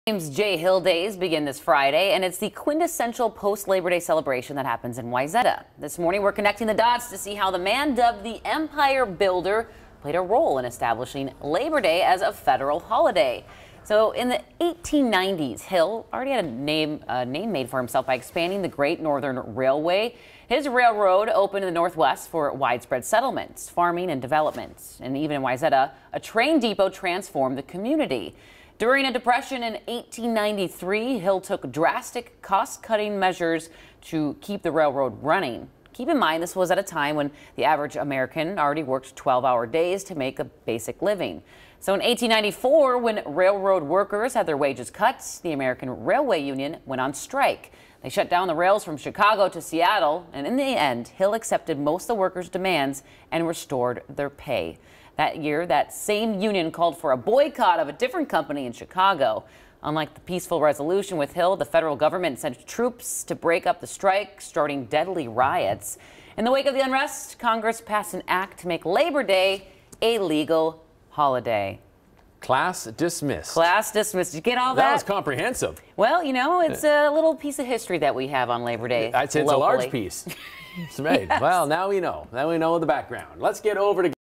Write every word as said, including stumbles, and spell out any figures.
James J. Hill Days begin this Friday, and it's the quintessential post-Labor Day celebration that happens in Wayzata. This morning, we're connecting the dots to see how the man dubbed the Empire Builder played a role in establishing Labor Day as a federal holiday. So in the eighteen nineties, Hill already had a name, a name made for himself by expanding the Great Northern Railway. His railroad opened in the Northwest for widespread settlements, farming, and development. And even in Wayzata, a train depot transformed the community. During a depression in eighteen ninety-three, Hill took drastic cost-cutting measures to keep the railroad running. Keep in mind, this was at a time when the average American already worked twelve-hour days to make a basic living. So in eighteen ninety-four, when railroad workers had their wages cut, the American Railway Union went on strike. They shut down the rails from Chicago to Seattle, and in the end, Hill accepted most of the workers' demands and restored their pay. That year, that same union called for a boycott of a different company in Chicago. Unlike the peaceful resolution with Hill, the federal government sent troops to break up the strike, starting deadly riots. In the wake of the unrest, Congress passed an act to make Labor Day a legal holiday. Class dismissed. Class dismissed. Did you get all that? That was comprehensive. Well, you know, it's a little piece of history that we have on Labor Day. I'd say it's a large piece. It's made. Yes. Well, now we know. Now we know the background. Let's get over to